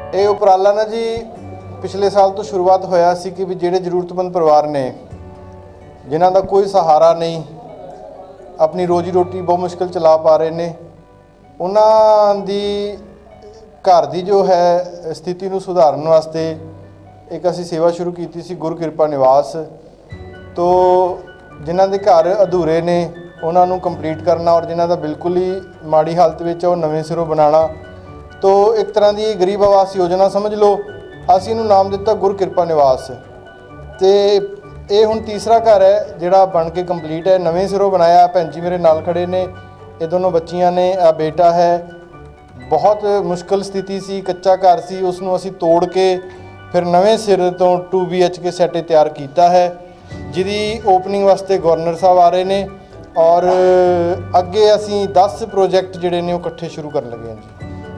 ਇਹ ਉਪਰਾਲਾ ਨਾ ਜੀ ਪਿਛਲੇ ਸਾਲ ਤੋਂ ਸ਼ੁਰੂਆਤ ਹੋਇਆ ਸੀ ਕਿ ਵੀ ਜਿਹੜੇ ਜ਼ਰੂਰਤਮੰਦ ਪਰਿਵਾਰ ਨੇ ਜਿਨ੍ਹਾਂ ਦਾ ਕੋਈ ਸਹਾਰਾ ਨਹੀਂ, ਆਪਣੀ ਰੋਜੀ ਰੋਟੀ ਬਹੁਤ ਮੁਸ਼ਕਿਲ ਚਲਾ ਪਾ ਰਹੇ ਨੇ, ਉਹਨਾਂ ਦੀ ਘਰ ਦੀ ਜੋ ਹੈ ਸਥਿਤੀ ਨੂੰ ਸੁਧਾਰਨ ਵਾਸਤੇ ਇੱਕ ਅਸੀਂ ਸੇਵਾ ਸ਼ੁਰੂ ਕੀਤੀ ਸੀ ਗੁਰੂ ਕਿਰਪਾ ਨਿਵਾਸ ਤੋਂ। ਜਿਨ੍ਹਾਂ ਦੇ ਘਰ ਅਧੂਰੇ ਨੇ ਉਹਨਾਂ ਨੂੰ ਕੰਪਲੀਟ ਕਰਨਾ ਔਰ ਜਿਨ੍ਹਾਂ ਦਾ ਬਿਲਕੁਲ ਹੀ ਮਾੜੀ ਹਾਲਤ ਵਿੱਚ ਉਹ ਨਵੇਂ ਸਿਰੋਂ ਬਣਾਉਣਾ। तो एक तरह की गरीब आवास योजना समझ लो, असी इनू नाम दिता गुर किरपा निवास। तो ये हुण तीसरा घर है जिहड़ा बन के कंप्लीट है, नवें सिरों बनाया। भैन जी मेरे नाल खड़े ने, ये दोनों बच्चियां ने, आ बेटा है। बहुत मुश्किल स्थिति सी, कच्चा घर सी, उसनूं असी तोड़ के फिर नवें सिर तो 2 BHK सैट तैयार किया है, जिहदी ओपनिंग वास्ते गवर्नर साहब आ रहे हैं और अगे असी 10 प्रोजैक्ट जिहड़े ने इकट्ठे शुरू कर लगे हैं जी।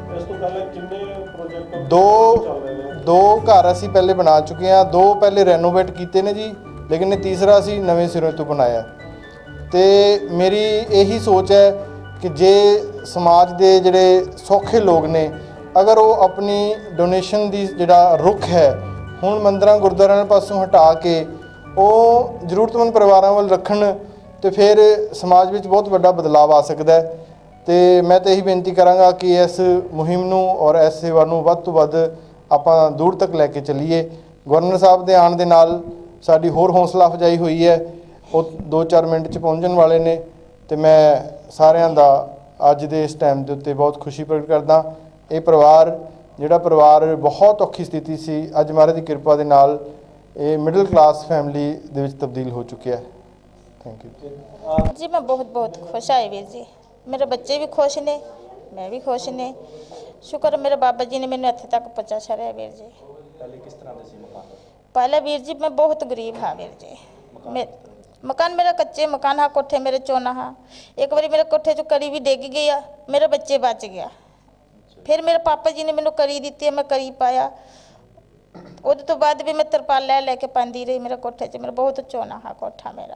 दो घर असी पहले बना चुके हैं, 2 पहले रेनोवेट किए ने जी, लेकिन तीसरा असी नवे सिरों तो बनाया। तो मेरी यही सोच है कि जे समाज के जोड़े सौखे लोग ने अगर वो अपनी डोनेशन की जोड़ा रुख है हुण मंदिर गुरुद्वारियां पासों हटा के वो जरूरतमंद परिवारों वाल रखन, तो फिर समाज में बहुत बड़ा बदलाव आ सकता है। तो मैं तो यही बेनती कराँगा कि इस मुहिम नूं और इस सेवा नूं वध तो वध आपां दूर तक लैके चलीए। गवर्नर साहब के आने के नाल साडी होर हौसला अफजाई हुई है, वो 2-4 मिनट च पहुँचण वाले ने। तो मैं सारिਆਂ ਦਾ अज दे इस टाइम के उत्ते बहुत खुशी प्रगट करदा। ये परिवार जिहड़ा परिवार बहुत औखी स्थिति सी, अज महाराज की किरपा दे नाल ये मिडल क्लास फैमिली दे विच तब्दील हो चुकी है। थैंक यू जी। मैं बहुत बहुत खुश आई वीर जी, मेरे बच्चे भी खुश ने, मैं भी खुश ने। शुक्र मेरे बाबा जी ने मैंने इत्थे तक पहुँचा छड़िया वीर जी। पहले किस तरह दे सी मकान? पहले वीर जी मैं बहुत गरीब हाँ वीर जी। मकान मेरा कच्चे मकान हाँ, कोठे मेरे चोना हाँ। एक बारी मेरे कोठे चो कड़ी भी डिग गई आ, मेरे बच्चे बच गया। फिर मेरे पापा जी ने मैनू करी दी, मैं करी पाया। उस तो बाद भी मैं तरपाल लै लैके पाँदी रही मेरे कोठे च। मेरा बहुत चोना हाँ कोठा मेरा।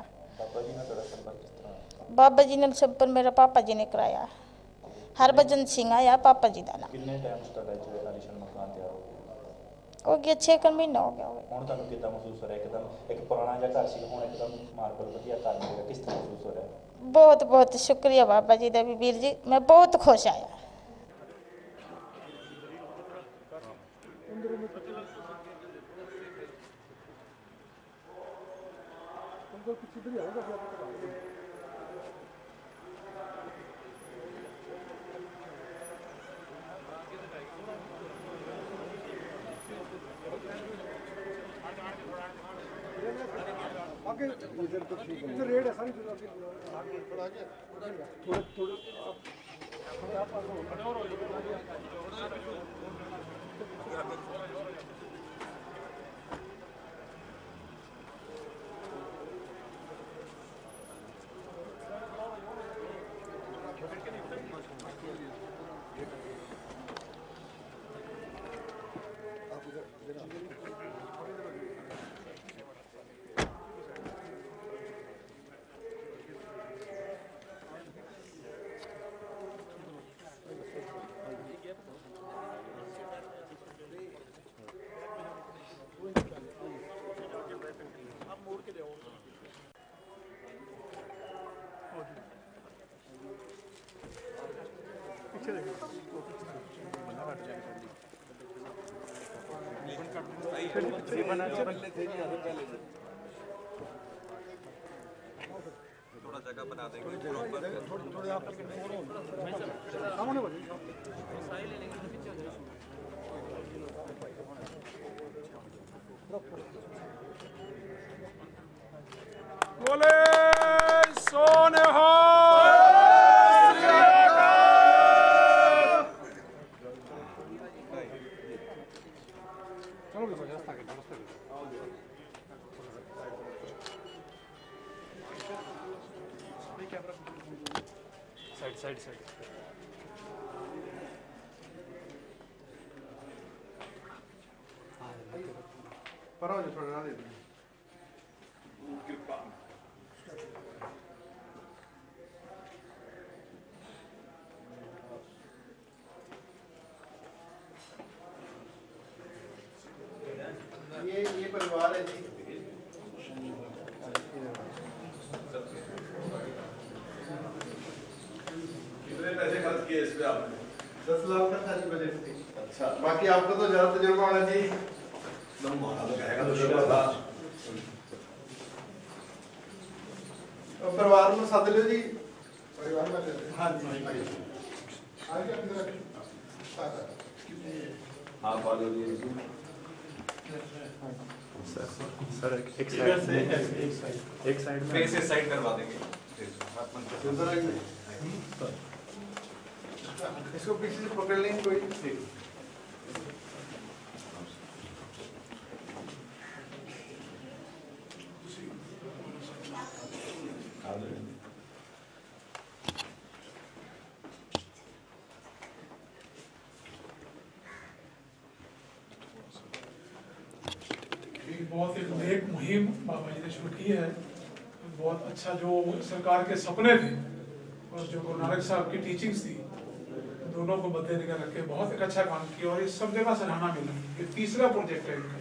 बाबा जी ने संपर्क मेरा पापा जी ने कराया, हरभजन सिंह आया पापा जी का नाम। कितने टाइम तक आलीशान मकान तैयार हो गया 6 महीना हो गया। हुण तुहानूं किद्दां महसूस हो रहा है? एकदम एक पुराना जिहा घर सी, हुण एकदम मार्बल वधिया घर मिल गया, किस तरह महसूस हो रहा है? बहुत बहुत शुक्रिया बाबा जी का भी वीर जी, मैं बहुत खुश आया। रेड है सारी थोड़े थोड़ा जगह बना देंगे थोड़े आप बोले सोने हो। साइड साइड पर हो थोड़ा ना दे कृपा परिवार है जी। कितने पैसे खर्च किए इस पे आपने? 10 लाख का था जी बजट। अच्छा, बाकी आपको तो ज्यादा तजुर्बा होना जी। एकदम मारा तो कहेगा तो शुरू था। और परिवार में सद लो जी। परिवार में हाँ जी। हाँ बात हो रही है। सर एक साइड में फेस इस साइड करवा देंगे। इसको पीछे से पकड़ लेंगे कोई। बहुत एक नेक मुहिम बाबा जी ने शुरू की है। बहुत अच्छा जो सरकार के सपने थे और जो गुरु नानक साहब की टीचिंग्स थी, दोनों को मद्देनजर रख के बहुत एक अच्छा काम किया और ये सब जगह सराहना मिली। ये तीसरा प्रोजेक्ट है इनका।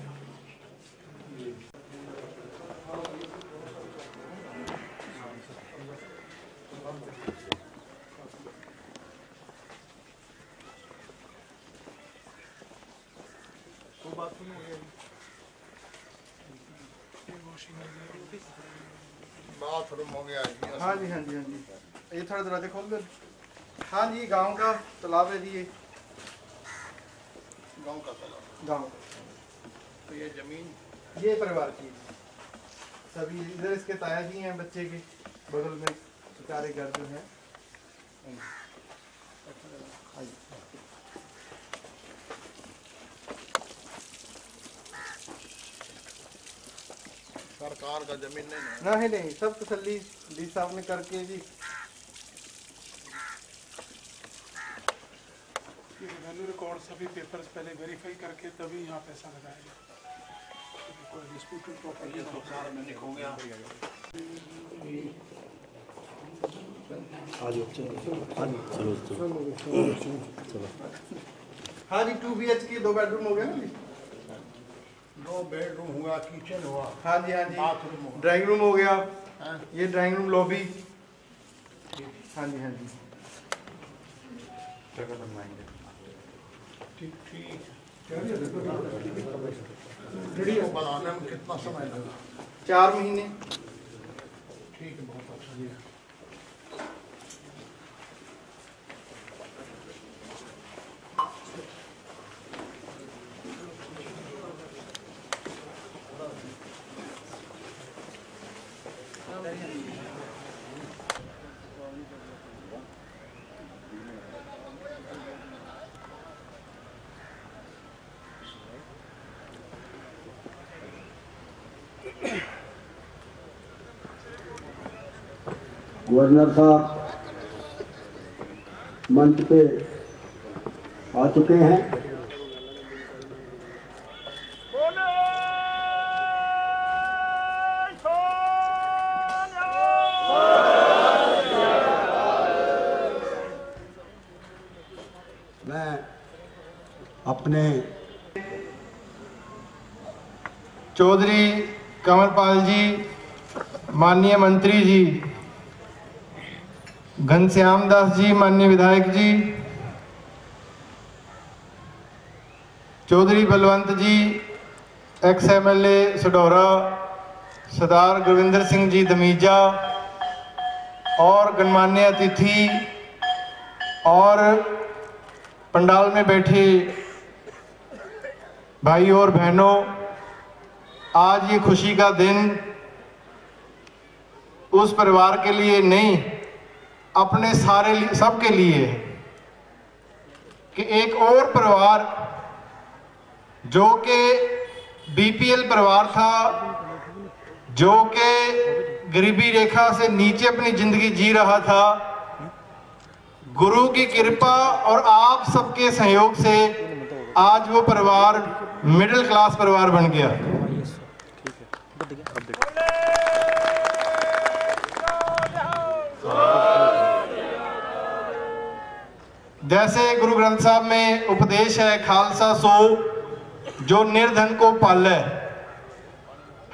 बाथरूम हो गया जी। हाँ जी हाँ जी हाँ जी। ये थोड़ा दरवाजे खोल दो। हाँ जी, गांव का तालाब है जी ये। गांव का तालाब। गांव तो ये जमीन ये परिवार की सभी इधर इसके ताया जी हैं, बच्चे के बगल में सारे घर जो हैं। सरकार का जमीन नहीं है। नहीं, सब तसल्ली डी साहब ने करके जी। रेवेन्यू रिकॉर्ड सभी पेपर्स पहले वेरीफाई करके तभी यहाँ पैसा लगाएगा। कोई डिस्प्यूटेड प्रॉपर्टी सरकार में निकल गया। हाँ जी, 2 BHK 2 बेडरूम हो गया ना जी। 2 बेडरूम हुआ, किचन हुआ। हाँ जी हाँ जी। बाथरूम हुआ। ड्राइंग रूम हो गया। हाँ। ये ड्राइंग रूम लॉबी। हाँ जी हाँ जी। ठीक ठीक वीडियो बनाने में कितना समय लगा? 4 महीने। ठीक है, बहुत अच्छा। गवर्नर साहब मंच पे आ चुके हैं। मैं अपने चौधरी कंवरपाल जी, माननीय मंत्री जी, घनश्याम दास जी, माननीय विधायक जी, चौधरी बलवंत जी, एक्स MLA सडौरा, सरदार गुरविंदर सिंह जी दमीजा और गणमान्य अतिथि और पंडाल में बैठे भाई और बहनों, आज ये खुशी का दिन उस परिवार के लिए नहीं, अपने सारे सबके लिए है कि एक और परिवार जो कि BPL परिवार था, जो कि गरीबी रेखा से नीचे अपनी जिंदगी जी रहा था, गुरु की कृपा और आप सबके सहयोग से आज वो परिवार मिडिल क्लास परिवार बन गया। जैसे गुरु ग्रंथ साहब में उपदेश है, खालसा सो जो निर्धन को पाले।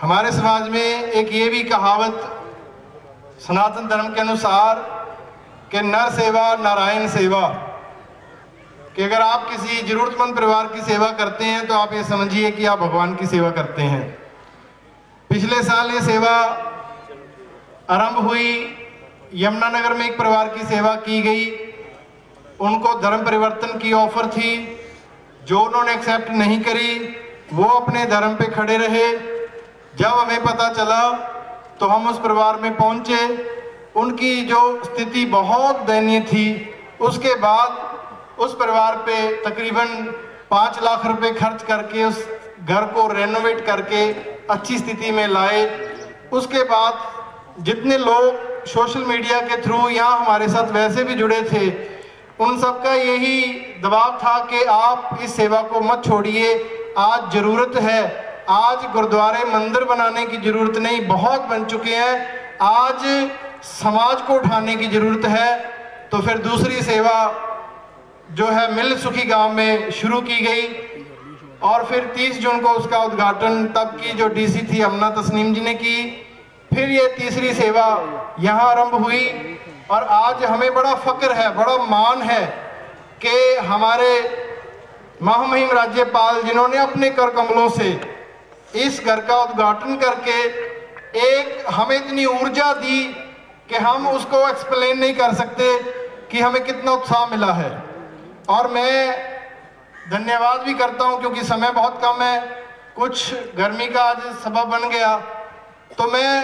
हमारे समाज में एक ये भी कहावत सनातन धर्म के अनुसार कि नर सेवा नारायण सेवा, कि अगर आप किसी जरूरतमंद परिवार की सेवा करते हैं तो आप ये समझिए कि आप भगवान की सेवा करते हैं। पिछले साल ये सेवा आरंभ हुई, यमुनानगर में एक परिवार की सेवा की गई। उनको धर्म परिवर्तन की ऑफर थी, जो उन्होंने एक्सेप्ट नहीं करी, वो अपने धर्म पे खड़े रहे। जब हमें पता चला तो हम उस परिवार में पहुंचे। उनकी जो स्थिति बहुत दयनीय थी, उसके बाद उस परिवार पे तकरीबन 5 लाख रुपए खर्च करके उस घर को रेनोवेट करके अच्छी स्थिति में लाए। उसके बाद जितने लोग सोशल मीडिया के थ्रू यहाँ हमारे साथ वैसे भी जुड़े थे, उन सबका यही दबाव था कि आप इस सेवा को मत छोड़िए, आज ज़रूरत है। आज गुरुद्वारे मंदिर बनाने की ज़रूरत नहीं, बहुत बन चुके हैं, आज समाज को उठाने की ज़रूरत है। तो फिर दूसरी सेवा जो है मिल सुखी गांव में शुरू की गई और फिर 30 जून को उसका उद्घाटन तब की जो डीसी थी अमना तस्नीम जी ने की। फिर ये तीसरी सेवा यहाँ आरंभ हुई और आज हमें बड़ा फक्र है, बड़ा मान है कि हमारे महामहिम राज्यपाल जिन्होंने अपने कर कमलों से इस घर का उद्घाटन करके एक हमें इतनी ऊर्जा दी कि हम उसको एक्सप्लेन नहीं कर सकते कि हमें कितना उत्साह मिला है। और मैं धन्यवाद भी करता हूं क्योंकि समय बहुत कम है, कुछ गर्मी का आज सबब बन गया। तो मैं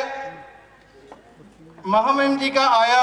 महामहिम जी का आया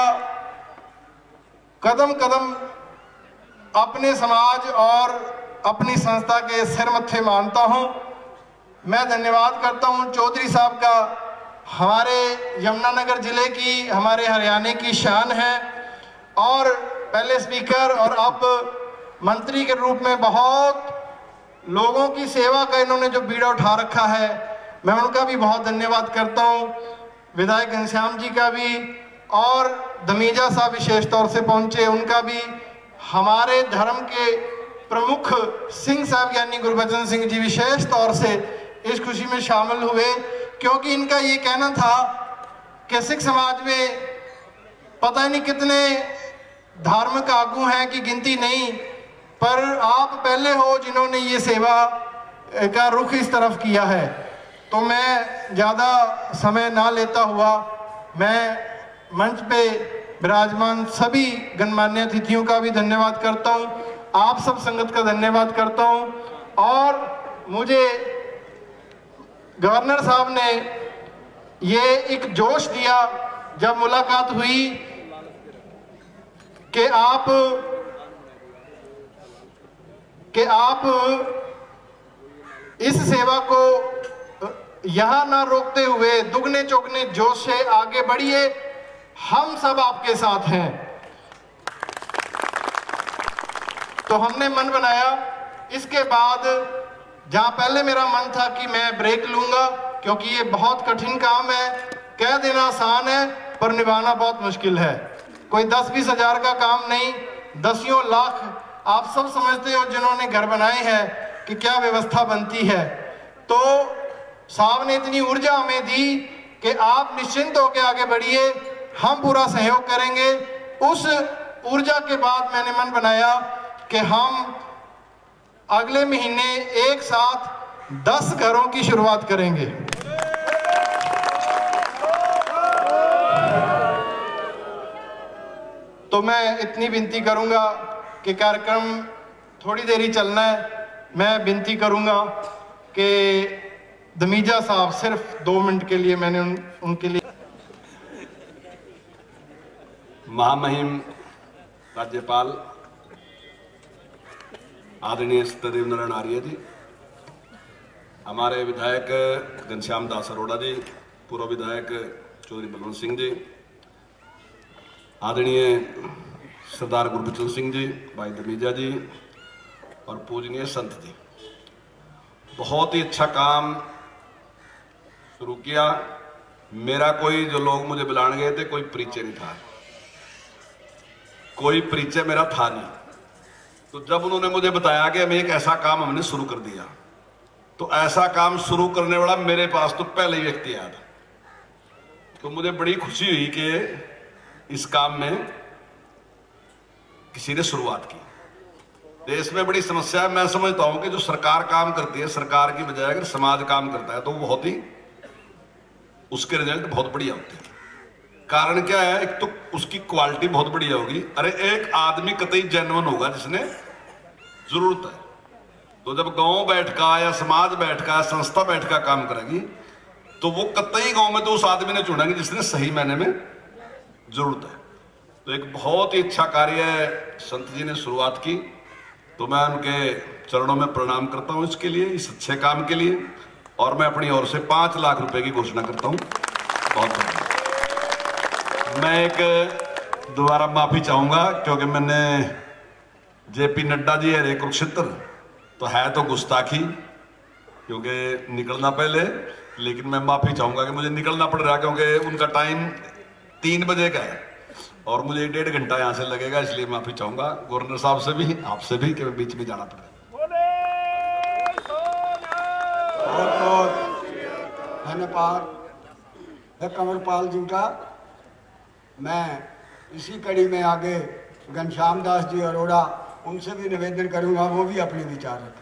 कदम कदम अपने समाज और अपनी संस्था के सिर मत्थे मानता हूं। मैं धन्यवाद करता हूं चौधरी साहब का, हमारे यमुनानगर जिले की, हमारे हरियाणा की शान है और पहले स्पीकर और अब मंत्री के रूप में बहुत लोगों की सेवा का इन्होंने जो बीड़ा उठा रखा है, मैं उनका भी बहुत धन्यवाद करता हूं। विधायक घनश्याम जी का भी और दमीजा साहब विशेष तौर से पहुंचे, उनका भी। हमारे धर्म के प्रमुख सिंह साहब यानी गुरबचन सिंह जी विशेष तौर से इस खुशी में शामिल हुए, क्योंकि इनका ये कहना था कि सिख समाज में पता नहीं कितने धार्मिक आगू हैं कि गिनती नहीं, पर आप पहले हो जिन्होंने ये सेवा का रुख इस तरफ किया है। तो मैं ज़्यादा समय ना लेता हुआ मैं मंच पे विराजमान सभी गणमान्य अतिथियों का भी धन्यवाद करता हूँ, आप सब संगत का धन्यवाद करता हूँ। और मुझे गवर्नर साहब ने ये एक जोश दिया जब मुलाकात हुई कि आप इस सेवा को यहाँ ना रोकते हुए दुगने चौगने जोश से आगे बढ़िए, हम सब आपके साथ हैं। तो हमने मन बनाया। इसके बाद जहाँ पहले मेरा मन था कि मैं ब्रेक लूंगा क्योंकि ये बहुत कठिन काम है, कह देना आसान है पर निभाना बहुत मुश्किल है। कोई 10-20 हज़ार का काम नहीं, दसियों लाख आप सब समझते हो जिन्होंने घर बनाए हैं कि क्या व्यवस्था बनती है। तो साहब ने इतनी ऊर्जा हमें दी कि आप निश्चिंत होकर आगे बढ़िए, हम पूरा सहयोग करेंगे। उस ऊर्जा के बाद मैंने मन बनाया कि हम अगले महीने एक साथ 10 घरों की शुरुआत करेंगे। तो मैं इतनी विनती करूंगा कि कार्यक्रम थोड़ी देर ही चलना है। मैं विनती करूंगा कि दमीजा साहब सिर्फ 2 मिनट के लिए मैंने उनके लिए। महामहिम राज्यपाल आदरणीय सत्यदेव नारायण आर्य जी, हमारे विधायक घनश्याम दास अरोड़ा जी, पूर्व विधायक चौधरी बलवंत सिंह जी, आदरणीय सरदार गुरबचन सिंह जी, भाई दमीजा जी और पूजनीय संत जी, बहुत ही अच्छा काम शुरू किया। मेरा कोई जो लोग मुझे बुलाने गए थे कोई परिचय नहीं था, कोई परिचय मेरा था नहीं। तो जब उन्होंने मुझे बताया कि हमें एक ऐसा काम हमने शुरू कर दिया तो ऐसा काम शुरू करने वाला मेरे पास तो पहले ही व्यक्ति आया था। तो मुझे बड़ी खुशी हुई कि इस काम में किसी ने शुरुआत की। देश में बड़ी समस्या है, मैं समझता हूं कि जो सरकार काम करती है, सरकार की बजाय अगर समाज काम करता है तो वो बहुत ही, उसके रिजल्ट बहुत बढ़िया होते हैं। कारण क्या है, एक तो उसकी क्वालिटी बहुत बढ़िया होगी। अरे एक आदमी कतई जेन्युइन होगा जिसने जरूरत है। तो जब गांव बैठ का या समाज बैठ का, संस्था बैठ का काम करेगी तो वो कतई गांव में तो उस आदमी ने चुनेंगे जिसने सही मायने में जरूरत है। तो एक बहुत ही अच्छा कार्य संत जी ने शुरुआत की, तो मैं उनके चरणों में प्रणाम करता हूं इसके लिए, इस अच्छे काम के लिए। और मैं अपनी ओर से 5 लाख रुपए की घोषणा करता हूं। बहुत बहुत मैं एक दोबारा माफी चाहूंगा क्योंकि मैंने जेपी नड्डा जी हरे कुरुक्षेत्र तो है तो गुस्ताखी क्योंकि निकलना पहले, लेकिन मैं माफी चाहूंगा कि मुझे निकलना पड़ रहा क्योंकि उनका टाइम 3 बजे का है और मुझे 1.5 घंटा यहाँ से लगेगा, इसलिए माफी चाहूंगा गवर्नर साहब से भी, आपसे भी कि बीच में जाना पड़ेगा। बहुत बहुत धन्यवाद है कंवरपाल जी का। मैं इसी कड़ी में आगे घनश्याम दास जी अरोड़ा उनसे भी निवेदन करूंगा, वो भी अपने विचार रखें।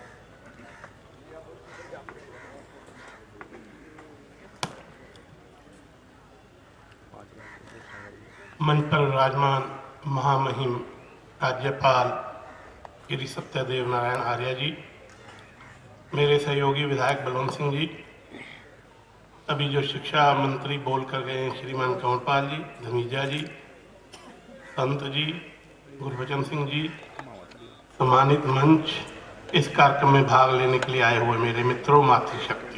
मंच पर विराजमान महामहिम राज्यपाल श्री सत्यदेव नारायण आर्य जी, मेरे सहयोगी विधायक बलवंत सिंह जी, अभी जो शिक्षा मंत्री बोल कर गए हैं श्रीमान कंवरपाल जी, धमीजा जी, संत जी, गुरबचन सिंह जी, सम्मानित मंच, इस कार्यक्रम में भाग लेने के लिए आए हुए मेरे मित्रों, मातृशक्ति।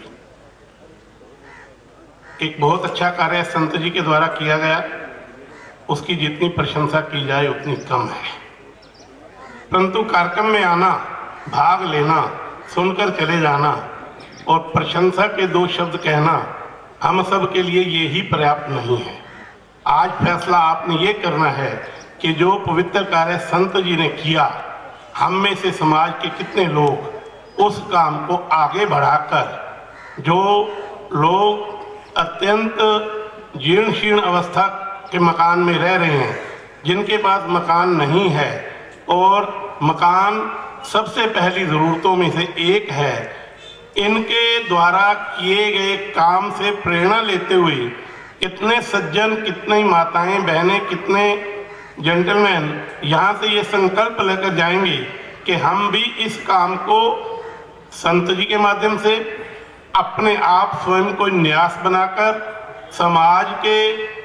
एक बहुत अच्छा कार्य संत जी के द्वारा किया गया, उसकी जितनी प्रशंसा की जाए उतनी कम है। परंतु कार्यक्रम में आना, भाग लेना, सुनकर चले जाना और प्रशंसा के 2 शब्द कहना हम सब के लिए ये ही पर्याप्त नहीं है। आज फैसला आपने ये करना है कि जो पवित्र कार्य संत जी ने किया, हम में से समाज के कितने लोग उस काम को आगे बढ़ाकर, जो लोग अत्यंत जीर्ण शीर्ण अवस्था के मकान में रह रहे हैं, जिनके पास मकान नहीं है और मकान सबसे पहली ज़रूरतों में से एक है, इनके द्वारा किए गए काम से प्रेरणा लेते हुए कितने सज्जन, कितनी माताएं, बहनें, कितने जेंटलमैन यहाँ से ये संकल्प लेकर जाएंगे कि हम भी इस काम को संत जी के माध्यम से अपने आप स्वयं को न्यास बनाकर समाज के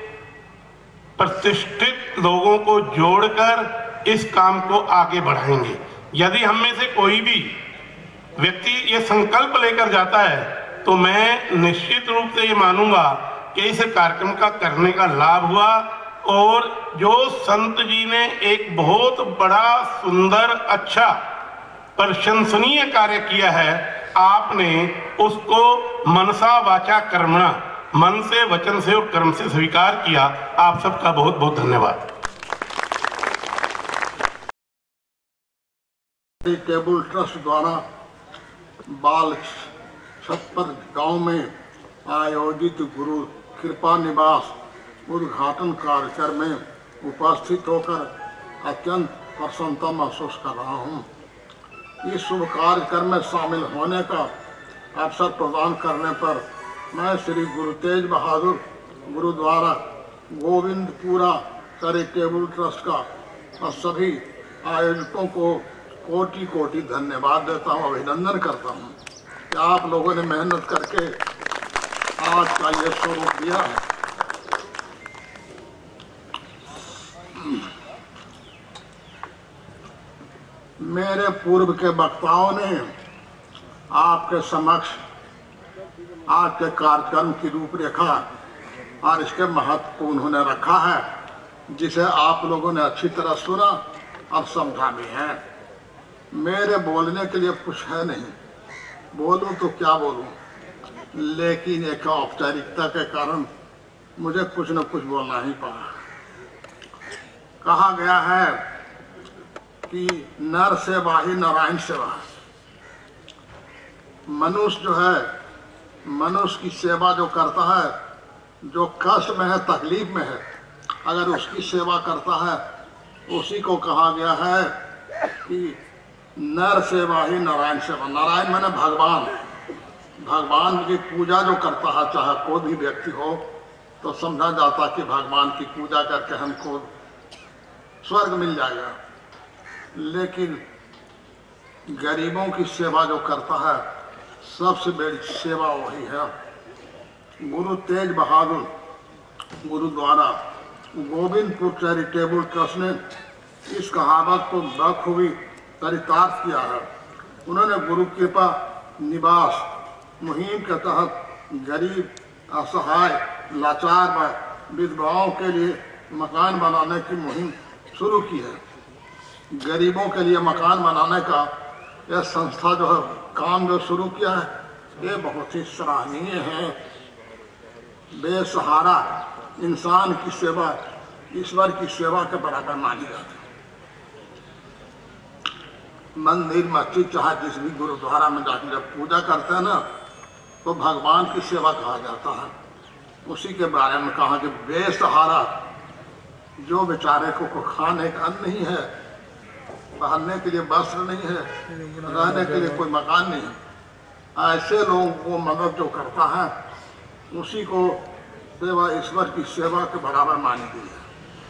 प्रतिष्ठित लोगों को जोड़कर इस काम को आगे बढ़ाएंगे। यदि हम में से कोई भी व्यक्ति ये संकल्प लेकर जाता है तो मैं निश्चित रूप से ये मानूंगा कि इस कार्यक्रम का करने का लाभ हुआ। और जो संत जी ने एक बहुत बड़ा, सुंदर, अच्छा, प्रशंसनीय कार्य किया है, आपने उसको मनसा वाचा कर्मणा, मन से, वचन से और कर्म से स्वीकार किया। आप सबका बहुत बहुत धन्यवाद। टेबल ट्रस्ट द्वारा बाल छप्पर गांव में आयोजित गुरु कृपा निवास उद्घाटन कार्यक्रम में उपस्थित होकर अत्यंत प्रसन्नता महसूस कर रहा हूं। इस शुभ कार्यक्रम में शामिल होने का अवसर प्रदान करने पर मैं श्री गुरु तेज बहादुर गुरुद्वारा गोविंदपुरा चैरिटेबल ट्रस्ट का और सभी आयोजकों को कोटि कोटि धन्यवाद देता हूं, अभिनंदन करता हूं कि आप लोगों ने मेहनत करके आज का ये स्वरूप दिया है। मेरे पूर्व के वक्ताओं ने आपके समक्ष आज के कार्यक्रम की रूपरेखा और इसके महत्व को उन्होंने रखा है, जिसे आप लोगों ने अच्छी तरह सुना और समझा भी है। मेरे बोलने के लिए कुछ है नहीं, बोलूं तो क्या बोलूं, लेकिन एक औपचारिकता के कारण मुझे कुछ न कुछ बोलना ही पड़ा। कहा गया है कि नर सेवा ही नारायण सेवा। मनुष्य जो है, मनुष्य की सेवा जो करता है, जो कष्ट में है, तकलीफ में है, अगर उसकी सेवा करता है, उसी को कहा गया है कि नर सेवा ही नारायण सेवा। नारायण माने भगवान। भगवान की पूजा जो करता है, चाहे कोई भी व्यक्ति हो, तो समझा जाता कि भगवान की पूजा करके हमको स्वर्ग मिल जाएगा। लेकिन गरीबों की सेवा जो करता है, सबसे बड़ी सेवा वही है। गुरु तेज बहादुर गुरुद्वारा गोविंदपुर चैरिटेबल ट्रस्ट ने इस कहावत को बखूबी चरितार्थ किया है। उन्होंने गुरु कृपा निवास मुहिम के तहत गरीब, असहाय, लाचार व विधवाओं के लिए मकान बनाने की मुहिम शुरू की है। गरीबों के लिए मकान बनाने का यह संस्था जो है, काम जो शुरू किया है, ये बहुत ही सराहनीय है। बेसहारा इंसान की सेवा ईश्वर की सेवा के बराबर मानी जाती है। मंदिर, मस्जिद, चाहे जिस भी गुरुद्वारा में जाकर जब पूजा करते हैं ना, तो भगवान की सेवा कहा जाता है। उसी के बारे में कहा कि बेसहारा, जो बेचारे को खाने का अन्न नहीं है, पहनने के लिए वस्त्र नहीं है, रहने के लिए कोई मकान नहीं है, ऐसे लोगों को मदद जो करता है, उसी को सेवा ईश्वर की सेवा के बराबर मानी गई है।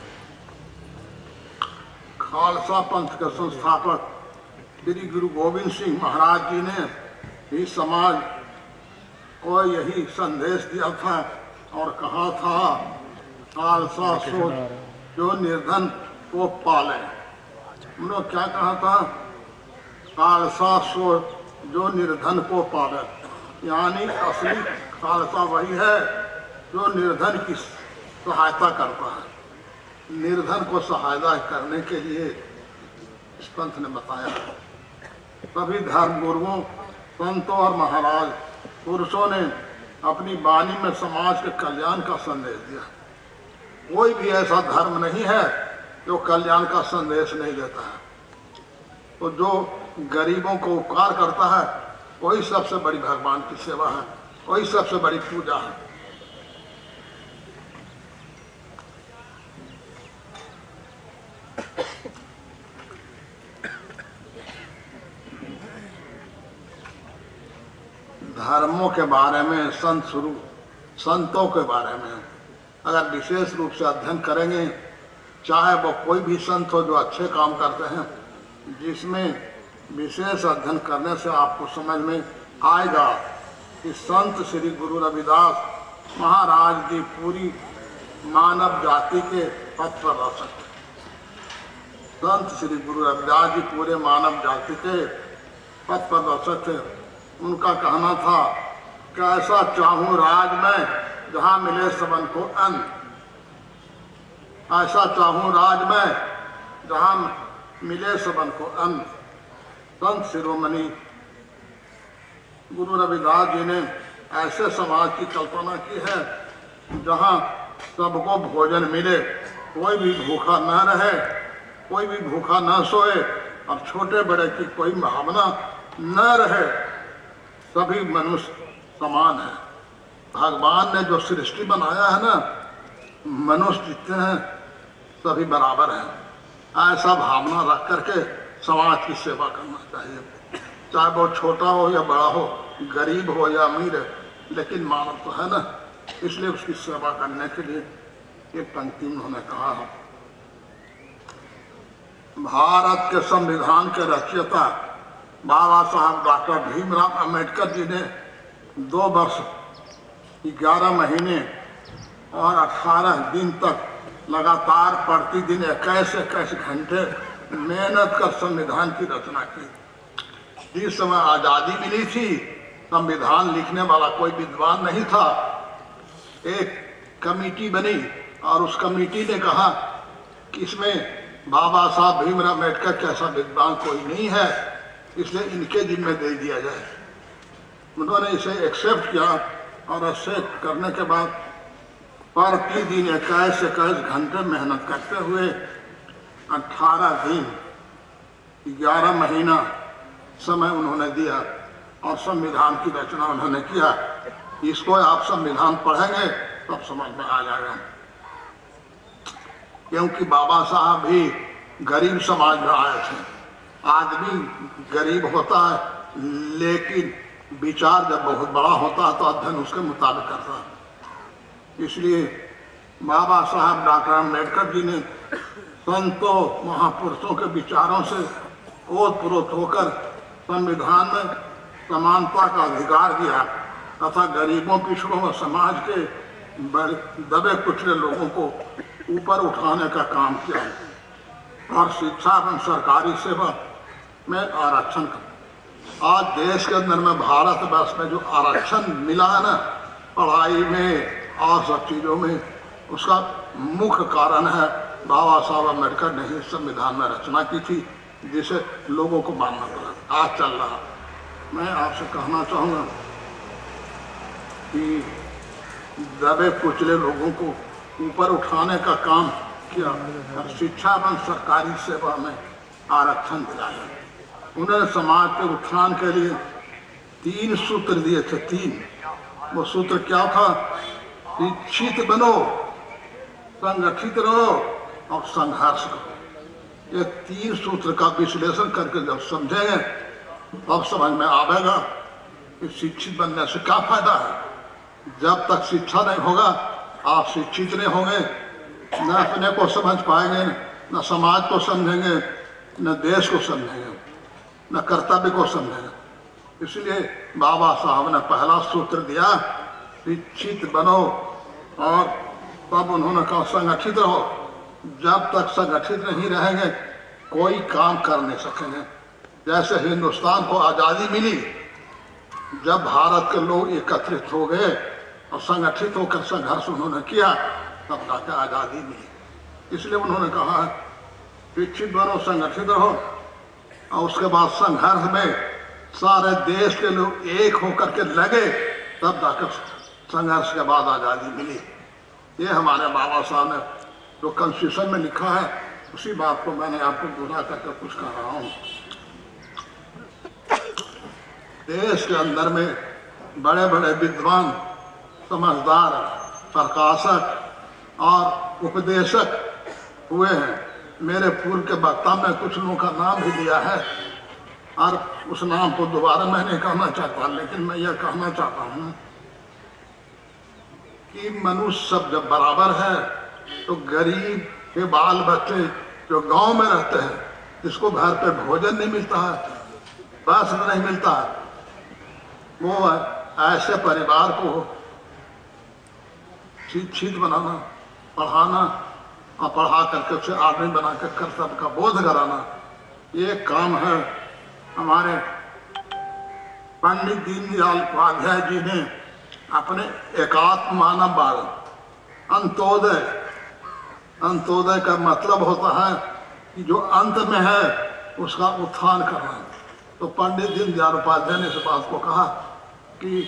खालसा पंथ के संस्थापक श्री गुरु गोविंद सिंह महाराज जी ने भी समाज को यही संदेश दिया था और कहा था, खालसा सोच जो निर्धन को पाले। उन्होंने क्या कहा था? खालसा सोच जो निर्धन को पाले, यानी असली खालसा वही है जो निर्धन की सहायता करता है। निर्धन को सहायता करने के लिए इस पंथ ने बताया। सभी धर्म गुरुओं, संतों और महाराज पुरुषों ने अपनी वाणी में समाज के कल्याण का संदेश दिया। कोई भी ऐसा धर्म नहीं है जो कल्याण का संदेश नहीं देता है। तो जो गरीबों को उपकार करता है, वही सबसे बड़ी भगवान की सेवा है, वही सबसे बड़ी पूजा है। धर्मों के बारे में, संतों के बारे में अगर विशेष रूप से अध्ययन करेंगे, चाहे वो कोई भी संत हो जो अच्छे काम करते हैं, जिसमें विशेष अध्ययन करने से आपको समझ में आएगा कि संत श्री गुरु रविदास महाराज जी पूरी मानव जाति के पथ प्रदर्शक थे। संत श्री गुरु रविदास जी पूरे मानव जाति के पथ प्रदर्शक थे। उनका कहना था कि ऐसा चाहूं राज में जहां मिले सबन को अन्न, ऐसा चाहूं राज में जहां मिले सबन को अन्न। संत शिरोमणि गुरु रविदास जी ने ऐसे समाज की कल्पना की है जहां सबको भोजन मिले, कोई भी भूखा न रहे, कोई भी भूखा न सोए और छोटे बड़े की कोई भावना न रहे। सभी मनुष्य समान है। भगवान ने जो सृष्टि बनाया है ना, मनुष्य जितने हैं सभी बराबर हैं। ऐसा भावना रख करके समाज की सेवा करना चाहिए, चाहे वो छोटा हो या बड़ा हो, गरीब हो या अमीर है, लेकिन मानव तो है ना, इसलिए उसकी सेवा करने के लिए एक पंक्ति उन्होंने कहा है। भारत के संविधान के रचयिता बाबा साहब डॉक्टर भीमराव अंबेडकर जी ने 2 वर्ष 11 महीने और 18 दिन तक लगातार प्रतिदिन 21 घंटे मेहनत कर संविधान की रचना की। जिस समय आज़ादी मिली थी, संविधान लिखने वाला कोई विद्वान नहीं था। एक कमेटी बनी और उस कमेटी ने कहा कि इसमें बाबा साहब भीमराव अम्बेडकर जैसा विद्वान कोई नहीं है, इसलिए इनके जिम्मे दे दिया जाए। उन्होंने इसे एक्सेप्ट किया और एक्सेप्ट करने के बाद प्रतिदिन 21 घंटे मेहनत करते हुए 18 दिन 11 महीना समय उन्होंने दिया और संविधान की रचना उन्होंने किया। इसको आप संविधान पढ़ेंगे तब समझ में आ जाएगा। क्योंकि बाबा साहब भी गरीब समाज में आए थे। आदमी गरीब होता है लेकिन विचार जब बहुत बड़ा होता है तो अध्ययन उसके मुताबिक करता है। इसलिए बाबा साहब डॉक्टर अम्बेडकर जी ने संतों महापुरुषों के विचारों से ओतप्रोत होकर संविधान में समानता का अधिकार दिया तथा गरीबों पिछड़ों व समाज के दबे कुचले लोगों को ऊपर उठाने का काम किया और शिक्षा एवं सरकारी सेवा में आरक्षण का। आज देश के अंदर में भारतवर्ष में जो आरक्षण मिला है ना, पढ़ाई में और सब चीज़ों में, उसका मुख्य कारण है बाबा साहब अम्बेडकर ने ही संविधान में रचना की थी, जिसे लोगों को मानना पड़ा। आज चल रहा। मैं आपसे कहना चाहूँगा कि दबे कुचले लोगों को ऊपर उठाने का काम किया और शिक्षा एवं सरकारी सेवा में आरक्षण दिलाया। उन्होंने समाज के उत्थान के लिए 3 सूत्र दिए थे। 3 वो सूत्र क्या था? शिक्षित बनो, संगठित रहो और संघर्ष करो। ये 3 सूत्र का विश्लेषण करके जब समझेंगे तब समझ में आएगा कि शिक्षित बनने से क्या फायदा है। जब तक शिक्षा नहीं होगा आप शिक्षित नहीं होंगे, न अपने को समझ पाएंगे, न समाज को समझेंगे, न देश को समझेंगे, न कर्तव्य को समझेंगे। इसलिए बाबा साहब ने पहला सूत्र दिया, शिक्षित बनो, और तब उन्होंने कहा संगठित रहो। जब तक संगठित नहीं रहेंगे कोई काम कर नहीं सकेंगे। जैसे हिंदुस्तान को आज़ादी मिली, जब भारत के लोग एकत्रित हो गए और संगठित होकर संघर्ष उन्होंने किया, तब जाकर आज़ादी मिली। इसलिए उन्होंने कहा शिक्षित बनो, संगठित रहो, और उसके बाद संघर्ष में सारे देश के लोग एक होकर के लगे, तब जाकर संघर्ष के बाद आज़ादी मिली। ये हमारे बाबा साहब ने जो कॉन्स्टिट्यूशन में लिखा है, उसी बात को मैंने आपको पूरा करके कुछ कह रहा हूँ। देश के अंदर में बड़े बड़े विद्वान, समझदार, प्रकाशक और उपदेशक हुए हैं। मेरे पूर्व के वक्ता में कुछ लोगों का नाम भी लिया है और उस नाम को दोबारा मैं नहीं कहना चाहता, लेकिन मैं यह कहना चाहता हूँ कि मनुष्य सब जब बराबर है तो गरीब के बाल बच्चे जो गांव में रहते हैं, जिसको घर पे भोजन नहीं मिलता है, वस्त्र नहीं मिलता है, वो ऐसे परिवार को शिक्षित बनाना, पढ़ाना और पढ़ा करके उसे आदमी बना कर कर्तव्य का बोध कराना, ये काम है हमारे पंडित दीनदयाल उपाध्याय जी ने अपने एकात्म मानववाद, अंत्योदय, अंत्योदय का मतलब होता है कि जो अंत में है उसका उत्थान करना। तो पंडित दीनदयाल उपाध्याय ने इस बात को कहा कि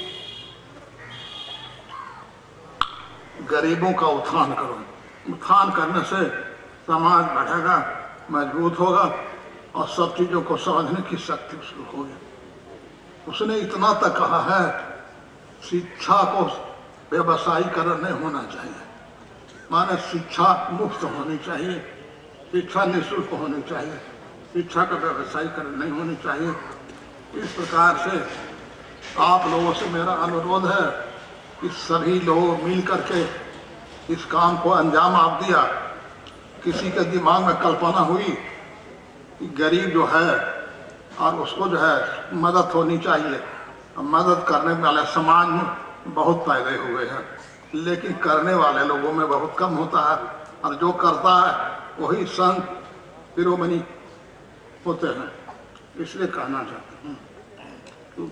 गरीबों का उत्थान करो। उत्थान करने से समाज बढ़ेगा, मजबूत होगा और सब चीज़ों को समझने की शक्ति उसको होगी। उसने इतना तक कहा है, शिक्षा को व्यवसायीकरण नहीं होना चाहिए, माने शिक्षा मुफ्त होनी चाहिए, शिक्षा निःशुल्क होनी चाहिए, शिक्षा का व्यवसायीकरण नहीं होनी चाहिए। इस प्रकार से आप लोगों से मेरा अनुरोध है कि सभी लोग मिल करके इस काम को अंजाम आप दिया। किसी के दिमाग में कल्पना हुई कि गरीब जो है और उसको जो है मदद होनी चाहिए, मदद करने वाले समाज में बहुत पैदा हुए हैं, लेकिन करने वाले लोगों में बहुत कम होता है, और जो करता है वही संत शिरोमणि होते हैं। इसलिए कहना चाहता हूँ तो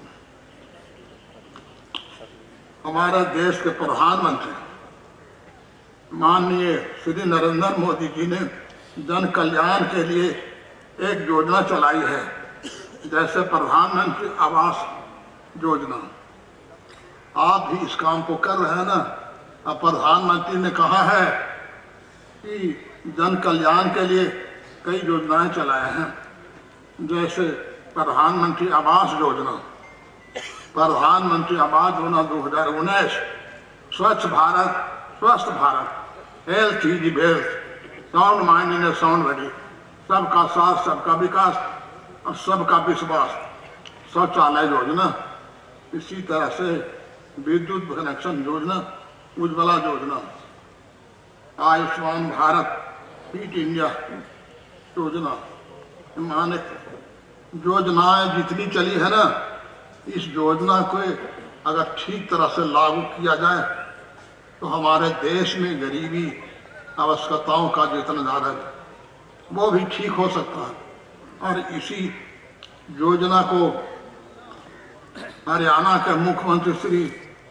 हमारे देश के प्रधानमंत्री माननीय श्री नरेंद्र मोदी जी ने जन कल्याण के लिए एक योजना चलाई है, जैसे प्रधानमंत्री आवास योजना। आप भी इस काम को कर रहे हैं ना। अब प्रधानमंत्री ने कहा है कि जन कल्याण के लिए कई योजनाएं चलाए हैं, जैसे प्रधानमंत्री आवास योजना, प्रधानमंत्री आवास योजना 2019, स्वच्छ भारत स्वस्थ Bharat, health is wealth, sound mind in a sound body, सबका साथ सबका विकास और सबका विश्वास, शौचालय योजना, इसी तरह से विद्युत कनेक्शन योजना, उज्ज्वला योजना, आयुष्मान भारत, फिट इंडिया योजना, माने योजनाएं जितनी चली है ना, इस योजना को अगर ठीक तरह से लागू किया जाए तो हमारे देश में गरीबी आवश्यकताओं का जितना ज़्यादा है वो भी ठीक हो सकता है। और इसी योजना को हरियाणा के मुख्यमंत्री श्री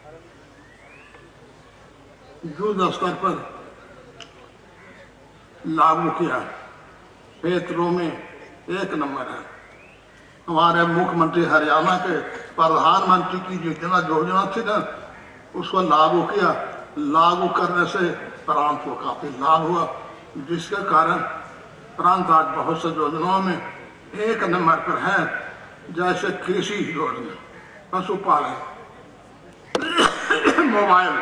युद्ध स्तर पर लागू किया, क्षेत्रों में 1 नंबर है। हमारे मुख्यमंत्री हरियाणा के प्रधानमंत्री की जितना योजना थी ना, उसको लागू किया। लागू करने से प्रांत को काफी लाभ हुआ, जिसके कारण प्रांत आज बहुत सी योजनाओं में 1 नंबर पर है, जैसे कृषि योजना, पशुपालन, मोबाइल,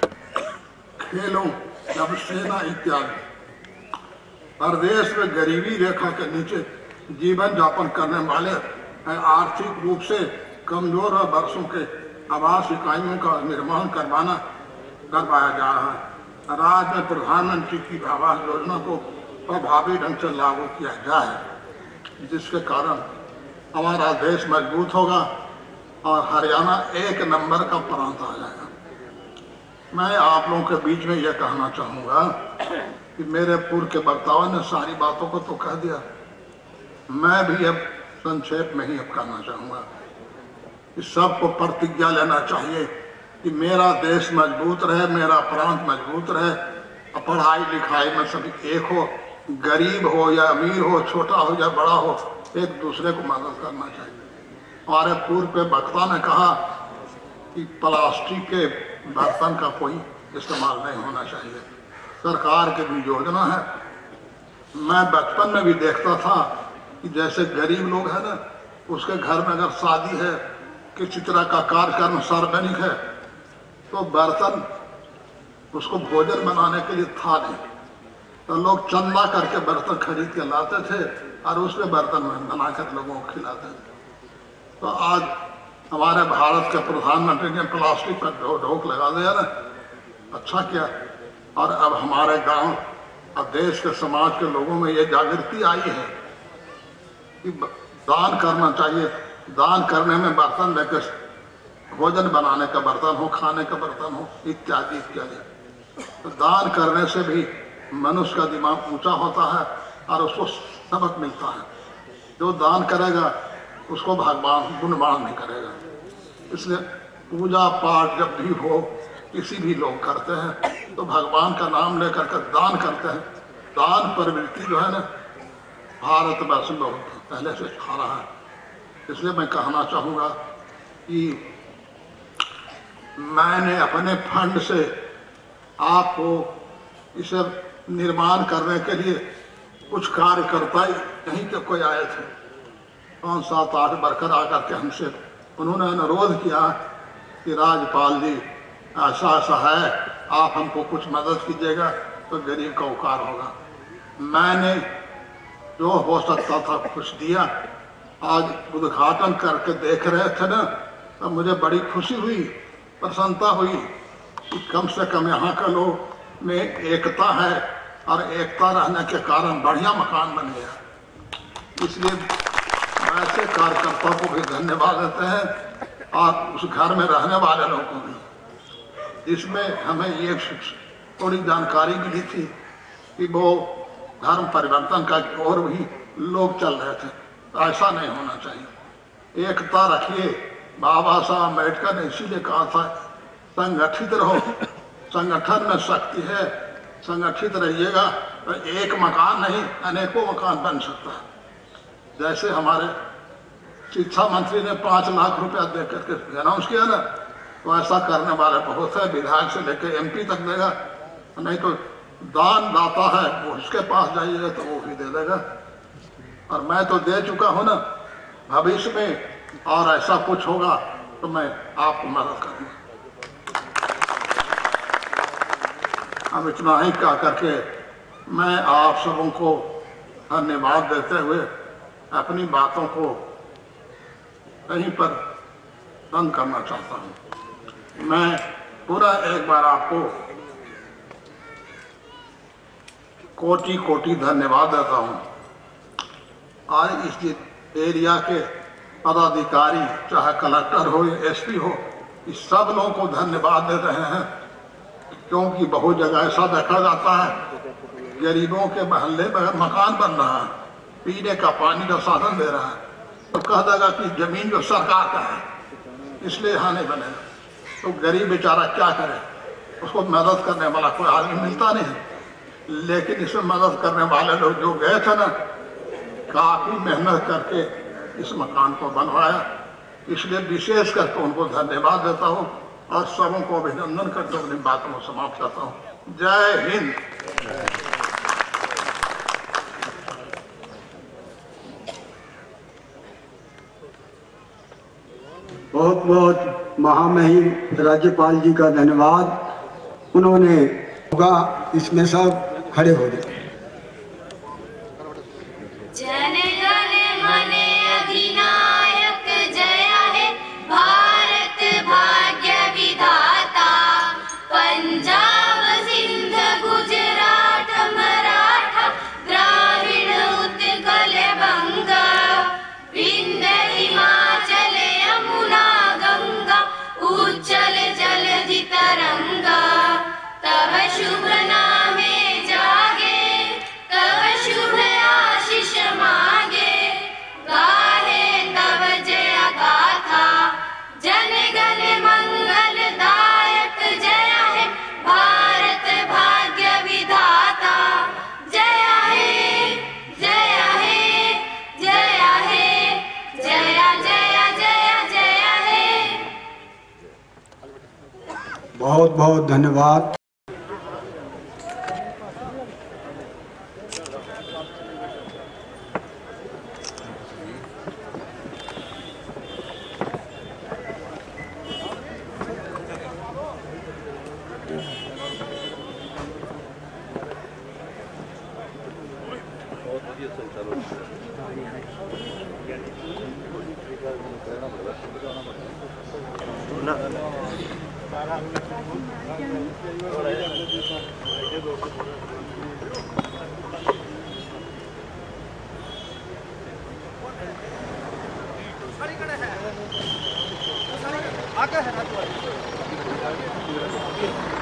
खेलों, नौसेना इत्यादि। प्रदेश में गरीबी रेखा के नीचे जीवन यापन करने वाले आर्थिक रूप से कमजोर और वर्षों के आवास इकाइयों का निर्माण करवाया जा रहा है। राज्य में प्रधानमंत्री की आवास योजना को प्रभावी ढंग से लागू किया जाए, जिसके कारण हमारा देश मजबूत होगा और हरियाणा 1 नंबर का प्रांत आ जाएगा। मैं आप लोगों के बीच में यह कहना चाहूँगा कि मेरे पूर्व के वक्ताओं ने सारी बातों को तो कह दिया, मैं भी अब संक्षेप में ही अब कहना चाहूँगा कि सबको प्रतिज्ञा लेना चाहिए कि मेरा देश मजबूत रहे, मेरा प्रांत मजबूत रहे, पढ़ाई लिखाई में सभी एक हो, गरीब हो या अमीर हो, छोटा हो या बड़ा हो, एक दूसरे को मदद करना चाहिए। हमारे पूर्व के वक्ता ने कहा कि प्लास्टिक के बर्तन का कोई इस्तेमाल नहीं होना चाहिए। सरकार की भी योजना है। मैं बचपन में भी देखता था कि जैसे गरीब लोग हैं ना, उसके घर में अगर शादी है, किसी तरह का कार्यक्रम सार्वजनिक है, तो बर्तन उसको भोजन बनाने के लिए था नहीं, तो लोग चंदा करके बर्तन खरीद के लाते थे और उसमें बर्तन बनाकर लोगों को खिलाते थे। तो आज हमारे भारत के प्रधानमंत्री ने प्लास्टिक पर रोक लगा दिया ना, अच्छा किया। और अब हमारे गांव और देश के समाज के लोगों में ये जागृति आई है कि दान करना चाहिए। दान करने में बर्तन लेकर, भोजन बनाने का बर्तन हो, खाने का बर्तन हो, इत्यादि इत्यादि। तो दान करने से भी मनुष्य का दिमाग ऊंचा होता है और उसको सबक मिलता है। जो दान करेगा उसको भगवान गुणगान नहीं करेगा। इसलिए पूजा पाठ जब भी हो, किसी भी लोग करते हैं तो भगवान का नाम लेकर के दान करते हैं। दान प्रवृत्ति जो है ना, भारतवर्ष में बहुत पहले से आ रहा है। इसलिए मैं कहना चाहूँगा कि मैंने अपने फंड से आपको इसे निर्माण करने के लिए कुछ कार्यकर्ता यहीं के कोई आए थे, 5, 7, 8 वर्कर आकर के हमसे उन्होंने अनुरोध किया कि राज्यपाल जी ऐसा ऐसा है, आप हमको कुछ मदद कीजिएगा तो गरीब का उपकार होगा। मैंने जो हो सकता था कुछ दिया। आज उद्घाटन करके देख रहे थे ना, तो मुझे बड़ी खुशी हुई, प्रसन्नता हुई कि कम से कम यहाँ के लोग में एकता है और एकता रहने के कारण बढ़िया मकान बन गया। इसलिए ऐसे कार्यकर्ताओं को भी धन्यवाद देते हैं और उस घर में रहने वाले लोगों को भी। इसमें हमें ये थोड़ी जानकारी मिली थी कि वो धर्म परिवर्तन का और भी लोग चल रहे थे। ऐसा नहीं होना चाहिए, एकता रखिए। बाबा साहब अम्बेडकर ने इसीलिए कहा था संगठित रहो, संगठन में शक्ति है, संगठित रहिएगा तो एक मकान नहीं अनेकों मकान बन सकता है। जैसे हमारे शिक्षा मंत्री ने 5 लाख रुपया दे करके अनाउंस किया ना, तो ऐसा करने वाले बहुत है, विधायक से लेकर MP तक देगा। नहीं तो दान दाता है, वो उसके पास जाइएगा तो वो भी दे देगा। और मैं तो दे चुका हूँ ना, भविष्य में और ऐसा कुछ होगा तो मैं आपको मदद करूंगा। अब इतना ही कह करके मैं आप सबों को धन्यवाद देते हुए अपनी बातों को कहीं पर बंद करना चाहता हूं। मैं पूरा एक बार आपको कोटि कोटि धन्यवाद देता हूं। आज इस एरिया के पदाधिकारी, चाहे कलेक्टर हो या एसपी हो, इस सब लोगों को धन्यवाद दे रहे हैं, क्योंकि बहुत जगह ऐसा देखा जाता है गरीबों के मोहल्ले में मकान बन रहा है, पीने का पानी का साधन दे रहा है, तो कह देगा कि जमीन जो सरकार का है इसलिए यहाँ नहीं बनेगा। तो गरीब बेचारा क्या करे, उसको मदद करने वाला कोई आदमी मिलता नहीं है। लेकिन इसमें मदद करने वाले लोग जो गए थे ना, काफी मेहनत करके इस मकान को बनवाया, इसलिए विशेष करके उनको धन्यवाद देता हूँ और सबों को अभिनंदन करते अपनी बातों को समाप्त करता हूँ। जय हिंद। बहुत बहुत महामहिम राज्यपाल जी का धन्यवाद। उन्होंने होगा, इसमें सब खड़े हो गए। जन गण मन अधिनायक जय है भारत भाग्य विधाता, पंजाब सिंध गुजरात मराठा द्राविड़ उत्कल बंग, विंध्य हिमाचल यमुना गंगा उज्जल जलधि तरंगा, तब शुभ नामे जागे, तब शुभ आशीष मांगे, गाहे तब जय गाथा, जन गण मंगल दायक जय है भारत भाग्य विधाता, जय है जय है जय है जय जय जय जय है। बहुत बहुत धन्यवाद। आगे है ना